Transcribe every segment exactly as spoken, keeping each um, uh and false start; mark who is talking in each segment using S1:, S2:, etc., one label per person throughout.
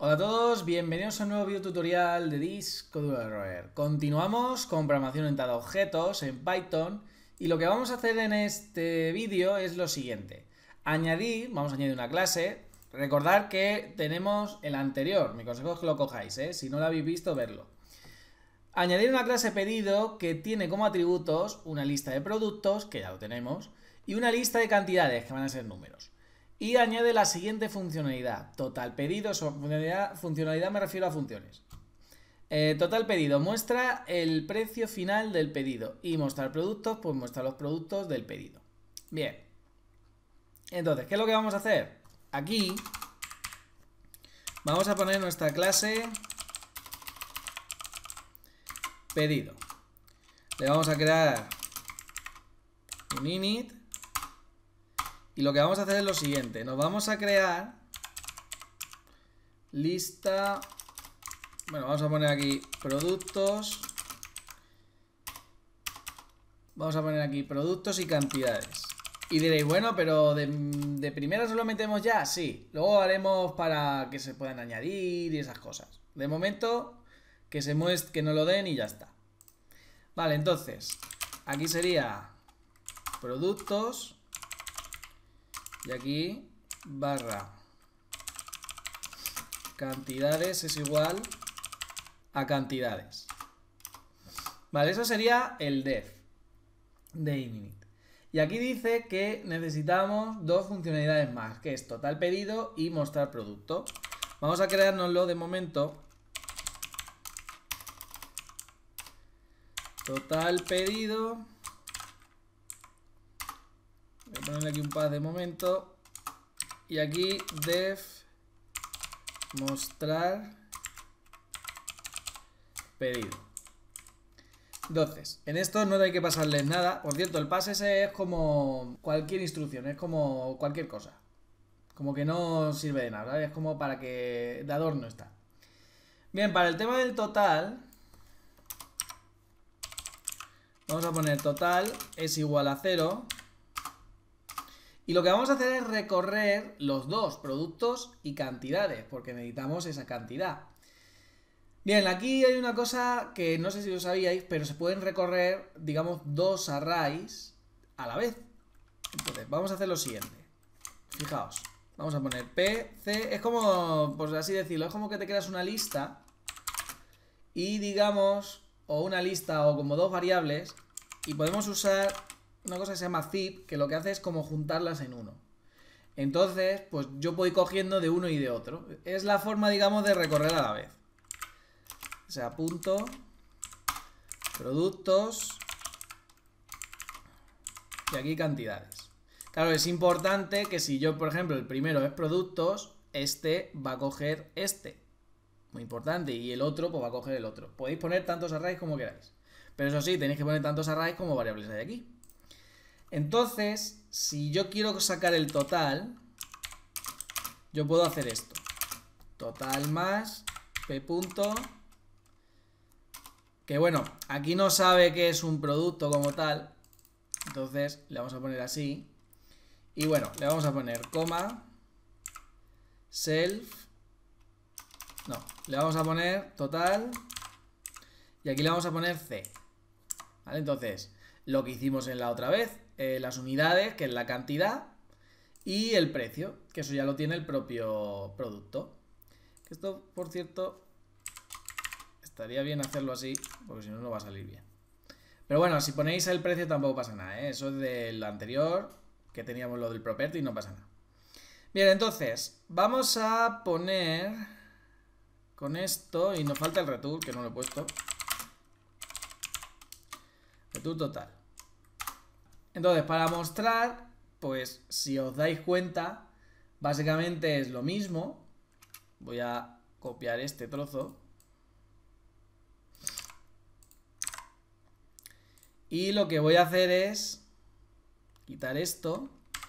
S1: Hola a todos, bienvenidos a un nuevo video tutorial de Disco Duro de Roer. Continuamos con programación orientada a objetos en Python y lo que vamos a hacer en este vídeo es lo siguiente. Añadir, vamos a añadir una clase. Recordad que tenemos el anterior, mi consejo es que lo cojáis, ¿eh? Si no lo habéis visto, verlo. Añadir una clase pedido que tiene como atributos una lista de productos, que ya lo tenemos, y una lista de cantidades, que van a ser números. Y añade la siguiente funcionalidad. Total pedido, funcionalidad, funcionalidad me refiero a funciones. Eh, total pedido muestra el precio final del pedido. Y mostrar productos, pues muestra los productos del pedido. Bien. Entonces, ¿qué es lo que vamos a hacer? Aquí vamos a poner nuestra clase pedido. Le vamos a crear un init. Y lo que vamos a hacer es lo siguiente. Nos vamos a crear lista. Bueno, vamos a poner aquí productos. Vamos a poner aquí productos y cantidades. Y diréis, bueno, pero de, de primera solo metemos ya. Sí, luego haremos para que se puedan añadir y esas cosas. De momento, que se muestre, que nos lo den y ya está. Vale, entonces, aquí sería productos. Y aquí barra cantidades es igual a cantidades. Vale, eso sería el def de init. Y aquí dice que necesitamos dos funcionalidades más, que es total pedido y mostrar producto. Vamos a creárnoslo de momento. Total pedido. Voy a ponerle aquí un path de momento. Y aquí def mostrar pedido. Entonces, en esto no hay que pasarles nada. Por cierto, el pass ese es como cualquier instrucción, es como cualquier cosa. Como que no sirve de nada, ¿vale? Es como para que de adorno está. Bien, para el tema del total, vamos a poner total es igual a cero. Y lo que vamos a hacer es recorrer los dos, productos y cantidades, porque necesitamos esa cantidad. Bien, aquí hay una cosa que no sé si lo sabíais, pero se pueden recorrer, digamos, dos arrays a la vez. Entonces, vamos a hacer lo siguiente. Fijaos, vamos a poner P, C, es como, pues así decirlo, es como que te creas una lista y digamos, o una lista o como dos variables, y podemos usar una cosa que se llama zip, que lo que hace es como juntarlas en uno. Entonces, pues yo voy cogiendo de uno y de otro. Es la forma, digamos, de recorrer a la vez. O sea, punto, productos, y aquí cantidades. Claro, es importante que si yo, por ejemplo, el primero es productos, este va a coger este. Muy importante. Y el otro, pues va a coger el otro. Podéis poner tantos arrays como queráis. Pero eso sí, tenéis que poner tantos arrays como variables hay aquí. Entonces, si yo quiero sacar el total, yo puedo hacer esto. Total más p punto. Que bueno, aquí no sabe que es un producto como tal. Entonces le vamos a poner así. Y bueno, le vamos a poner coma self. No, le vamos a poner total. Y aquí le vamos a poner c. ¿Vale? Entonces, lo que hicimos en la otra vez. Eh, las unidades, que es la cantidad, y el precio, que eso ya lo tiene el propio producto. Esto, por cierto, estaría bien hacerlo así, porque si no, no va a salir bien. Pero bueno, si ponéis el precio tampoco pasa nada, ¿eh? Eso es del anterior, que teníamos lo del property y no pasa nada. Bien, entonces, vamos a poner con esto, y nos falta el return, que no lo he puesto. Return total. Entonces, para mostrar, pues si os dais cuenta, básicamente es lo mismo. Voy a copiar este trozo. Y lo que voy a hacer es quitar esto.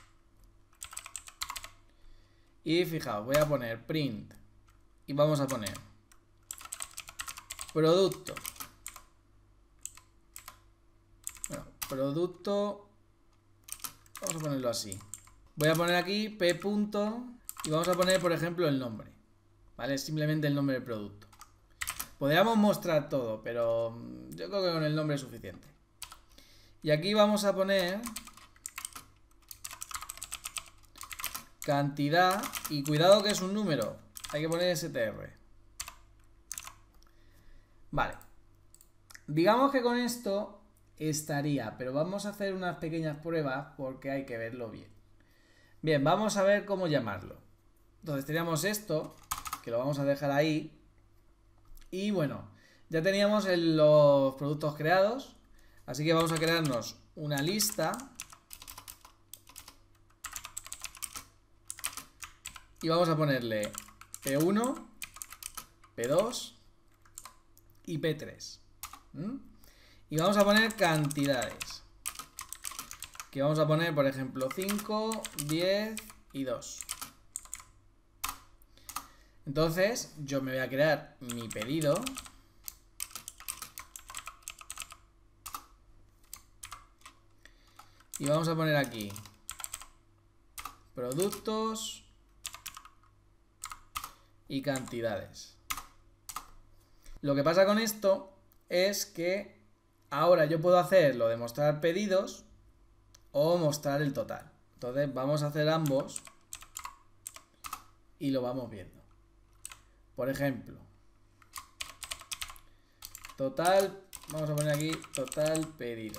S1: Y fijaos, voy a poner print. Y vamos a poner producto. Bueno, producto. Vamos a ponerlo así. Voy a poner aquí p punto y vamos a poner, por ejemplo, el nombre. ¿vale? Es simplemente el nombre del producto. Podríamos mostrar todo, pero yo creo que con el nombre es suficiente. Y aquí vamos a poner cantidad, y cuidado que es un número, hay que poner str. Vale. Digamos que con esto estaría, pero vamos a hacer unas pequeñas pruebas porque hay que verlo bien. Bien, vamos a ver cómo llamarlo. Entonces teníamos esto, que lo vamos a dejar ahí. Y bueno, ya teníamos el, los productos creados, así que vamos a crearnos una lista. Y vamos a ponerle P uno, P dos y P tres. ¿Mm? Y vamos a poner cantidades. Que vamos a poner, por ejemplo, cinco, diez y dos. Entonces, yo me voy a crear mi pedido. Y vamos a poner aquí productos y cantidades. Lo que pasa con esto es que ahora yo puedo hacerlo de mostrar pedidos o mostrar el total. Entonces vamos a hacer ambos y lo vamos viendo. Por ejemplo, total, vamos a poner aquí total pedido.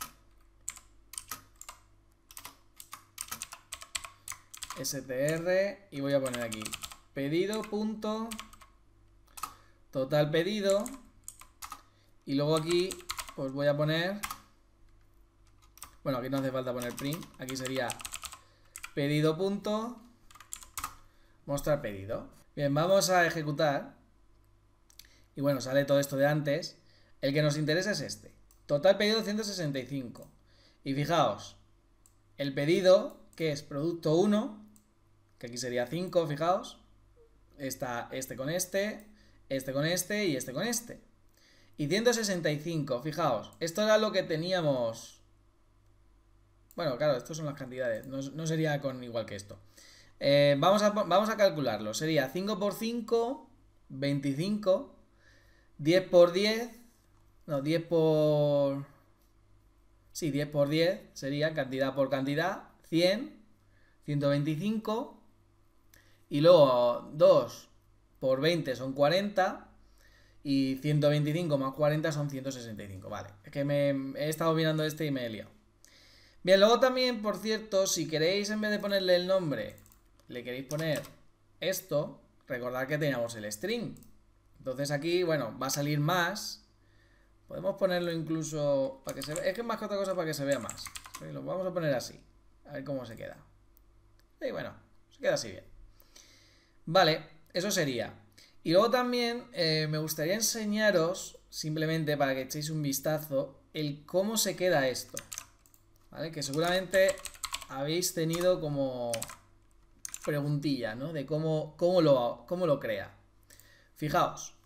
S1: str y voy a poner aquí pedido punto total pedido, y luego aquí pues voy a poner, bueno, aquí no hace falta poner print, aquí sería pedido punto mostrar pedido. Bien, vamos a ejecutar y bueno, sale todo esto de antes. El que nos interesa es este, total pedido ciento sesenta y cinco, y fijaos, el pedido que es producto uno, que aquí sería cinco, fijaos, está este con este, este con este y este con este. Y ciento sesenta y cinco, fijaos, esto era lo que teníamos. Bueno, claro, estas son las cantidades, no, no sería con igual que esto. Eh, vamos, a, vamos a calcularlo, sería cinco por cinco, veinticinco, diez por diez, no, diez por... Sí, diez por diez sería cantidad por cantidad, cien, ciento veinticinco, y luego dos por veinte son cuarenta, y ciento veinticinco más cuarenta son ciento sesenta y cinco. Vale, es que me he estado mirando este y me he liado. Bien, luego también, por cierto, si queréis, en vez de ponerle el nombre, le queréis poner esto, recordad que teníamos el string. Entonces aquí, bueno, va a salir más. Podemos ponerlo incluso para que se vea. Es que es más que otra cosa para que se vea más. Lo vamos a poner así. A ver cómo se queda. Y bueno, se queda así bien. Vale, eso sería. Y luego también eh, me gustaría enseñaros, simplemente para que echéis un vistazo, el cómo se queda esto. ¿Vale? Que seguramente habéis tenido como preguntilla, ¿no? De cómo, cómo, lo, cómo lo crea. Fijaos.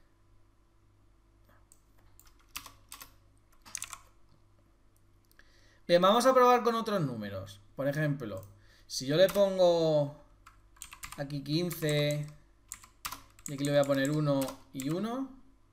S1: Bien, vamos a probar con otros números. Por ejemplo, si yo le pongo aquí quince y aquí le voy a poner uno y uno.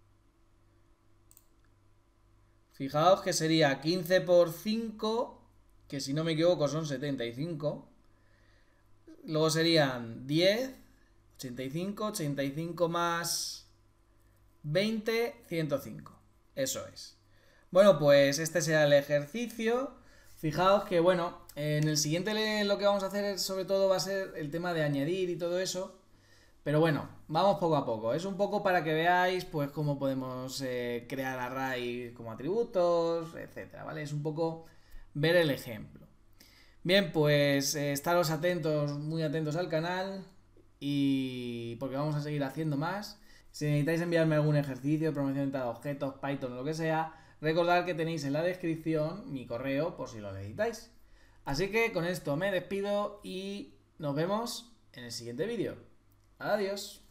S1: Fijaos que sería quince por cinco, que si no me equivoco son setenta y cinco. Luego serían diez, ochenta y cinco, ochenta y cinco más veinte, ciento cinco. Eso es. Bueno, pues este será el ejercicio. Fijaos que, bueno, en el siguiente lo que vamos a hacer sobre todo va a ser el tema de añadir y todo eso. Pero bueno, vamos poco a poco. Es un poco para que veáis pues cómo podemos eh, crear arrays como atributos, etcétera, ¿vale? Es un poco ver el ejemplo. Bien, pues eh, estaros atentos, muy atentos al canal, y porque vamos a seguir haciendo más. Si necesitáis enviarme algún ejercicio, promoción de objetos, Python o lo que sea, recordad que tenéis en la descripción mi correo por si lo necesitáis. Así que con esto me despido y nos vemos en el siguiente vídeo. Adiós.